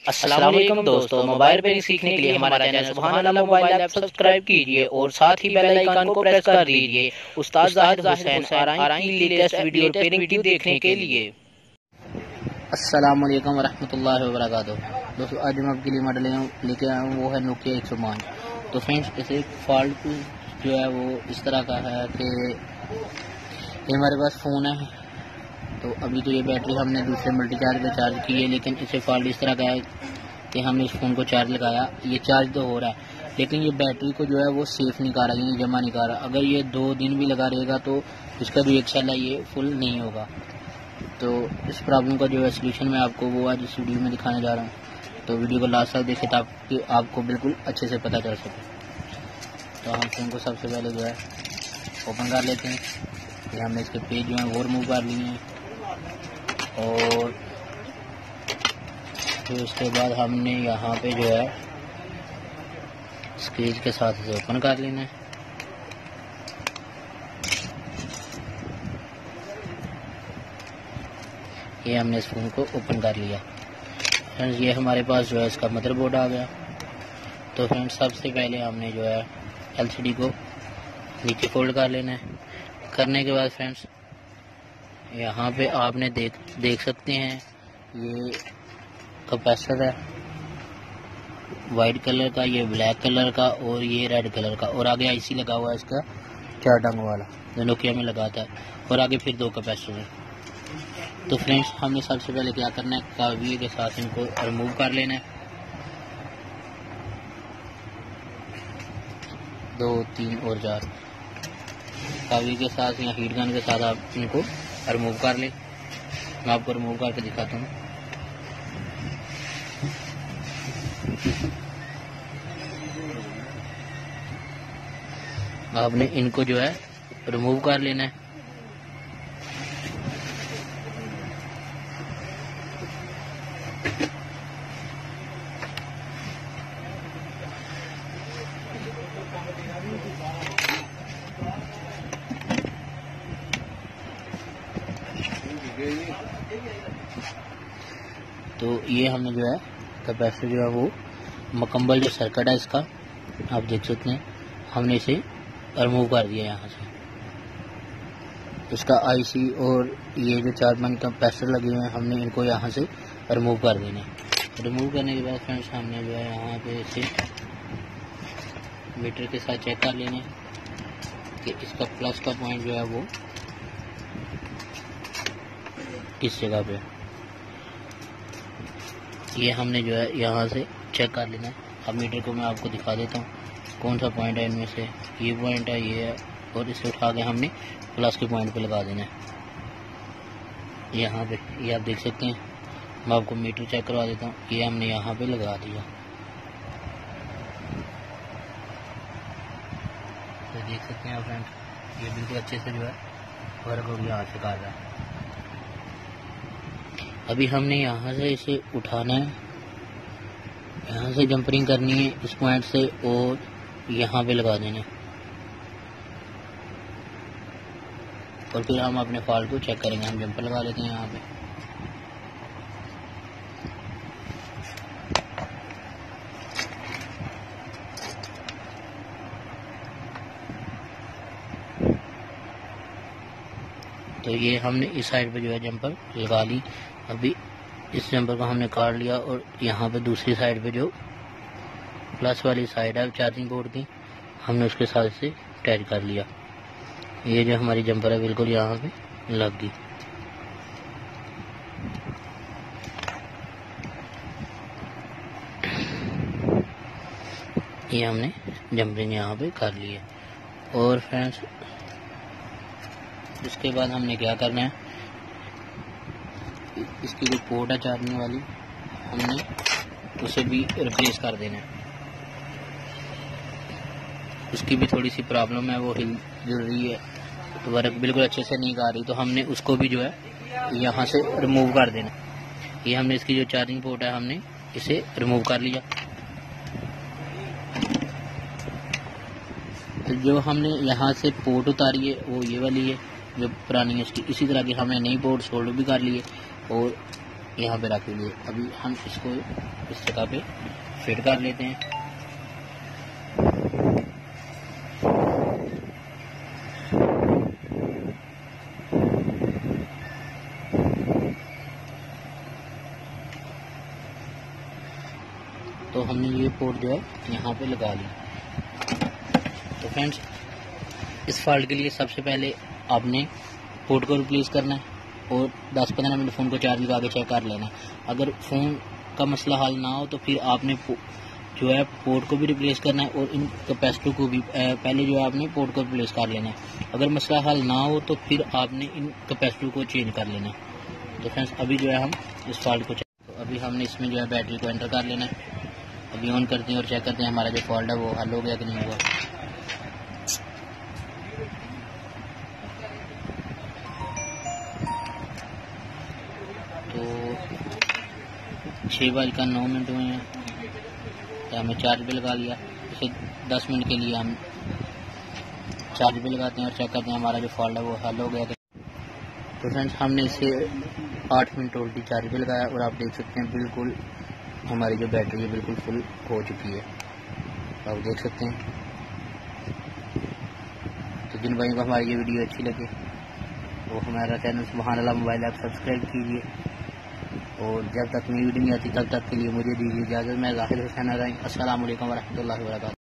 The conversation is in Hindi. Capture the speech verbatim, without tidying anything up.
अस्सलाम वालेकुम दोस्तों, मोबाइल रिपेयरिंग सीखने के लिए हमारा चैनल सुभान अल्लाह मोबाइल ऐप सब्सक्राइब कीजिए और साथ ही बेल आइकन को प्रेस कर दीजिए उस्ताद जाहिद हुसैन आरआई की लेटेस्ट वीडियो रिपेयरिंग वीडियो देखने के लिए। अस्सलाम वालेकुम वरहमतुल्लाहि वबरकातुहू। दोस्तों आज मैं आपके लिए मॉडल लेके आया हूँ, वो है नोकिया एक सौ पाँच। तो फ्रेंड्स इसे फॉल्ट जो है वो इस तरह का है कि ये हमारे पास फ़ोन है, तो अभी तो ये बैटरी हमने दूसरे मल्टी चार्ज पे चार्ज की है, लेकिन इसे फॉल्ट इस तरह का है कि हमने इस फ़ोन को चार्ज लगाया, ये चार्ज तो हो रहा है लेकिन ये बैटरी को जो है वो सेफ़ नहीं कर रहा, ये जमा नहीं कर रहा। अगर ये दो दिन भी लगा रहेगा तो इसका जो एक्सेल है ये फुल नहीं होगा। तो इस प्रॉब्लम का जो है सोल्यूशन मैं आपको वो आज इस वीडियो में दिखाने जा रहा हूँ, तो वीडियो को लास्ट तक देखें ताकि आपको बिल्कुल अच्छे से पता चल सके। तो हम फ़ोन को सबसे पहले जो है ओपन कर लेते हैं। ये हमने इसके पेज जो है वो रिमूव कर लिए हैं और फिर उसके बाद हमने यहाँ पे जो है स्क्रीन के साथ इसे ओपन कर लेना है। ये हमने इस फ़ोन को ओपन कर लिया। फ्रेंड्स ये हमारे पास जो है इसका मदरबोर्ड आ गया। तो फ्रेंड्स सबसे पहले हमने जो है एलसीडी को नीचे फोल्ड कर लेना है। करने के बाद फ्रेंड्स यहाँ पे आपने देख देख सकते हैं ये कैपेसिटर है वाइट कलर का, ये ब्लैक कलर का और ये रेड कलर का, और आगे आईसी लगा हुआ है इसका चार टांगों वाला जो नोकिया में लगाता है, और आगे फिर दो कैपेसिटर है। तो फ्रेंड्स हमने सबसे पहले क्या करना है, काविये के साथ इनको रिमूव कर लेना है। दो तीन और चार काविये के साथ या हीट गन के साथ आप इनको रिमूव कर लें। मैं आपको रिमूव करके दिखाता हूँ। आपने इनको जो है रिमूव कर लेना है। तो ये हमने जो है कैपेसिटर जो है वो मुकम्मल जो सर्किट है इसका आप देख सकते हैं, हमने इसे रिमूव कर दिया यहाँ से। इसका आईसी और ये जो चार पांच कैपेसिटर लगे हुए हैं हमने इनको यहाँ से रिमूव कर देने। रिमूव करने के बाद फ्रेंड्स हमने जो है यहाँ पे इसे मीटर के साथ चेक कर लेने कि इसका प्लस का पॉइंट जो है वो किस जगह पे। ये हमने जो है यहाँ से चेक कर लेना है। अब मीटर को मैं आपको दिखा देता हूँ कौन सा पॉइंट है इनमें से। ये पॉइंट है, ये है, और इसे उठा के हमने प्लस के पॉइंट पे लगा देना है यहाँ पे। ये आप देख सकते हैं, मैं आपको मीटर चेक करवा देता हूँ। ये हमने यहाँ पे लगा दिया, तो देख सकते हैं फ्रेंड ये बिल्कुल अच्छे से जो है वर्क और यहाँ से कर रहा है। अभी हमने यहाँ से इसे उठाना है, यहाँ से जंपरिंग करनी है इस पॉइंट से और यहाँ पे लगा देना है, और फिर हम अपने फॉल्ट को चेक करेंगे। हम जंपर लगा लेते हैं यहाँ पे। तो ये हमने इस साइड पे जो है जंपर लगा ली। अभी इस जंपर को हमने काट लिया और यहाँ पे दूसरी साइड पे जो प्लस वाली साइड है चार्जिंग बोर्ड की, हमने उसके साथ से अटैच कर लिया। ये जो हमारी जंपर है बिल्कुल यहाँ पे लग गई। ये हमने जंपरिंग यहाँ पे कर ली है। और फ्रेंड्स इसके बाद हमने क्या करना है, इसकी जो पोर्ट है चार्जिंग वाली हमने उसे भी रिप्लेस कर देना है। उसकी भी थोड़ी सी प्रॉब्लम है, वो हिल जुल रही है, तो वर्क बिल्कुल अच्छे से नहीं कर रही, तो हमने उसको भी जो है यहाँ से रिमूव कर देना। ये हमने इसकी जो चार्जिंग पोर्ट है हमने इसे रिमूव कर लिया। तो जो हमने यहाँ से पोर्ट उतारी है वो ये वाली है जो पुरानी है उसकी। इसी तरह की हमने नई पोर्ट सोल्डर भी कर लिए और यहाँ पे रख लीजिए। अभी हम इसको इस जगह पे फिट कर लेते हैं। तो हमने ये पोर्ट जो है यहाँ पे लगा लिया। तो फ्रेंड्स, इस फॉल्ट के लिए सबसे पहले आपने पोर्ट को रिप्लेस करना है और दस पंद्रह मिनट फ़ोन को चार्ज लगा के चेक कर लेना है। अगर फ़ोन का मसला हल ना हो तो फिर आपने जो है पोर्ट को भी रिप्लेस करना है और इन कैपेसिटर को भी पहले जो है आपने पोर्ट को रिप्लेस कर लेना है। अगर मसला हल ना हो तो फिर आपने इन कैपेसिटर को चेंज कर लेना है। तो फ्रेंड्स, अभी जो है हम इस फॉल्ट को चेक तो अभी हमने इसमें जो है बैटरी को एंटर कर लेना है। अभी ऑन करते हैं और चेक करते हैं हमारा जो फॉल्ट है वो हल हो गया कि नहीं हुआ। तो छः बज का नौ मिनट हुए हैं तो हमने चार्ज भी लगा लिया। इसे दस मिनट के लिए हम चार्ज भी लगाते हैं और चेक करते हैं हमारा जो फॉल्ट है वो हल हो गया। तो फ्रेंड्स, हमने इसे आठ मिनट ऑलरेडी चार्ज भी लगाया और आप देख सकते हैं बिल्कुल हमारी जो बैटरी है बिल्कुल फुल हो चुकी है। तो आप देख सकते हैं। तो जिन भाइयों को हमारी ये वीडियो अच्छी लगे वो हमारा चैनल सुभान अल्लाह मोबाइल ऐप सब्सक्राइब कीजिए और जब तक नई वीडियो नहीं आती तब तक के लिए मुझे दीजिए इजाज़त। मैं ज़ाहिर हुसैन। अस्सलाम वालेकुम व रहमतुल्लाहि व बरकातहू।